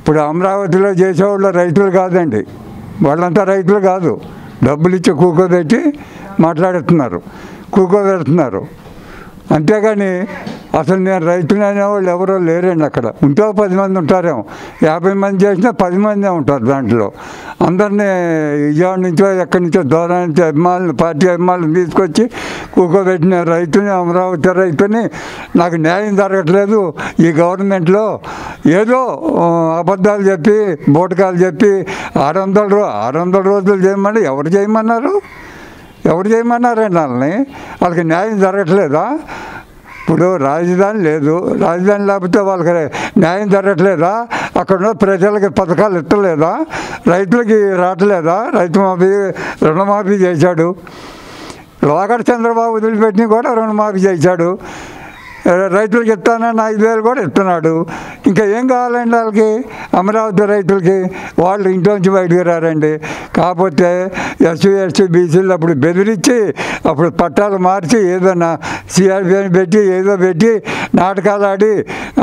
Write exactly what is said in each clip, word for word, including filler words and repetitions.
ఇప్పుడు అమరావతిలో చేసేవాళ్ళు రైతులు కాదండి, వాళ్ళంతా రైతులు కాదు, డబ్బులు ఇచ్చి కూకోబెట్టి మాట్లాడుతున్నారు, కూకోబెడుతున్నారు. అంతేగాని అసలు నేను రైతులు అనేవాళ్ళు ఎవరో లేరండి. అక్కడ ఉంటే పది మంది ఉంటారేమో, యాభై మంది చేసినా పది మందే ఉంటారు దాంట్లో. అందరినీ విజయవాడ నుంచో ఎక్కడి నుంచో దూరం నుంచి అభిమానులు, పార్టీ అభిమానులు తీసుకొచ్చి కూకోబెట్టిన రైతుని, అమరావతి రైతుని నాకు న్యాయం జరగట్లేదు ఈ గవర్నమెంట్లో, ఏదో అబద్ధాలు చెప్పి బోటకాలు చెప్పి ఆరు వందల రో ఆరు వందల రోజులు చేయమని ఎవరు చేయమన్నారు? ఎవరు చేయమన్నారండి వాళ్ళని? వాళ్ళకి న్యాయం జరగట్లేదా? ఇప్పుడు రాజధాని లేదు, రాజధాని లేకపోతే వాళ్ళకి న్యాయం జరగట్లేదా? అక్కడ ఉన్న ప్రజలకి పథకాలు ఇట్టలేదా? రైతులకి రావట్లేదా? రైతు మాఫీ రుణమాఫీ చేశాడు, లోకడ చంద్రబాబు వదిలిపెట్టిన కూడా రుణమాఫీ చేశాడు, రైతులకి ఇస్తానని ఐదు వేలు కూడా ఇస్తున్నాడు. ఇంకా ఏం కావాలండి వాళ్ళకి? అమరావతి రైతులకి వాళ్ళు ఇంట్లోంచి బయటకు రారండి. కాకపోతే ఎస్సీ ఎస్టీ బీసీలు అప్పుడు బెదిరించి అప్పుడు పట్టాలు మార్చి ఏదన్నా సిఆర్పిని పెట్టి ఏదో పెట్టి నాటకాలు ఆడి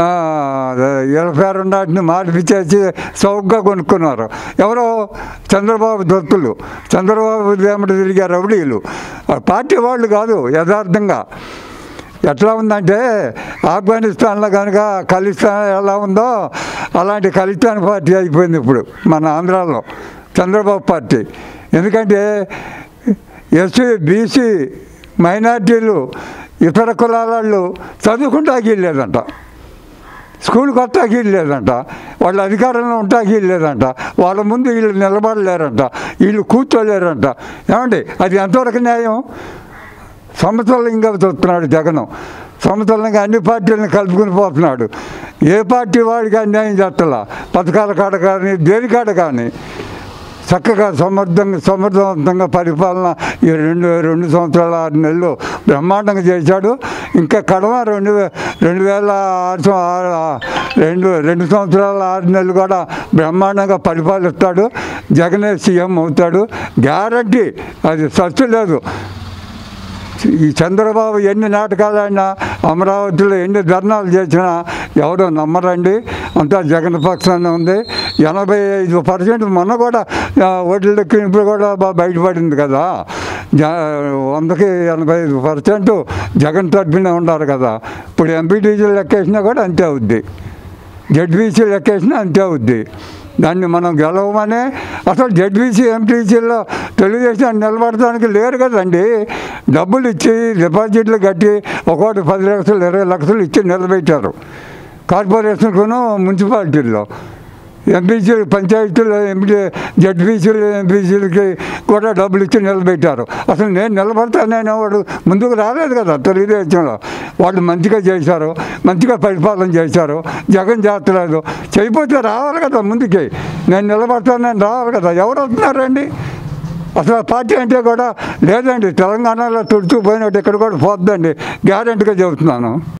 ఎలఫేర్ నాటిని మార్పిచ్చేసి చౌకగా కొనుక్కున్నారు. ఎవరో చంద్రబాబు దొత్తులు, చంద్రబాబు దేమటి తిరిగే రౌడీలు, పార్టీ వాళ్ళు కాదు. యథార్థంగా ఎట్లా ఉందంటే ఆఫ్ఘనిస్తాన్లో కనుక ఖలిస్తాన్ ఎలా ఉందో అలాంటి ఖలిస్తాన్ పార్టీ అయిపోయింది ఇప్పుడు మన ఆంధ్రాలో చంద్రబాబు పార్టీ. ఎందుకంటే ఎస్సీ బీసీ మైనార్టీలు ఇతర కులాల వాళ్ళు చదువుకుంటాకి లేదంట, స్కూల్ కొట్టాకి లేదంట, వాళ్ళు అధికారంలో ఉంటాకి లేదంట, వాళ్ళ ముందు వీళ్ళు నిలబడలేరంట, వీళ్ళు కూర్చోలేరంట. ఏమండి అది ఎంతవరకు న్యాయం? సమతుల్యంగా చూస్తున్నాడు జగన్, సమతుల్యంగా అన్ని పార్టీలను కలుపుకుని పోతున్నాడు. ఏ పార్టీ వాడికి అన్యాయం చేస్తలా, పథకాల కాడ కానీ దేని కాడ కానీ చక్కగా సమర్థంగా సమర్థవంతంగా పరిపాలన ఈ రెండు రెండు సంవత్సరాల ఆరు నెలలు బ్రహ్మాండంగా చేశాడు. ఇంకా కడమ రెండు రెండు వేల ఆరు రెండు రెండు సంవత్సరాల ఆరు నెలలు కూడా బ్రహ్మాండంగా పరిపాలిస్తాడు. జగనే సీఎం అవుతాడు గ్యారంటీ, అది సస్సు లేదు. ఈ చంద్రబాబు ఎన్ని నాటకాలు అయినా అమరావతిలో ఎన్ని ధర్నాలు చేసినా ఎవరో నమ్మరండి, అంతా జగన్ పక్షాన్ని ఉంది. ఎనభై ఐదు పర్సెంట్ మొన్న కూడా ఓట్ల లెక్కింపులు కూడా బయటపడింది కదా, జ వందకి ఎనభై ఐదు పర్సెంట్ జగన్ తరఫునే ఉన్నారు కదా. ఇప్పుడు ఎంపీటీసీలు లెక్కేసినా కూడా అంతే అవుద్ది, జెడ్పీసీ లెక్కేసినా అంతే అవుద్ది. దాన్ని మనం గెలవమనే అసలు జెడ్పీసీ ఎంపీసీలో తెలుగుదేశం నిలబడటానికి లేరు కదండి. డబ్బులు ఇచ్చి డిపాజిట్లు కట్టి ఒకటి పది లక్షలు ఇరవై లక్షలు ఇచ్చి నిలబెట్టారు కార్పొరేషన్కును మున్సిపాలిటీల్లో. ఎంపీసీలు పంచాయతీలు ఎంపీ జెడ్పీసీలు ఎంపీసీలకి కూడా డబ్బులు ఇచ్చి నిలబెట్టారు. అసలు నేను నిలబడతానని వాడు ముందుకు రాలేదు కదా తెలుగుదేశంలో. వాళ్ళు మంచిగా చేశారు, మంచిగా పరిపాలన చేశారు. జగన్ చేస్తలేదు, చేయకపోతే రావాలి కదా ముందుకి, నేను నిలబడతానని రావాలి కదా. ఎవరు వస్తున్నారండి? అసలు పార్టీ అంటే కూడా లేదండి. తెలంగాణలో తుడుచుకుపోయినట్టు ఇక్కడ కూడా పోద్దండి, గ్యారెంటీగా చెబుతున్నాను.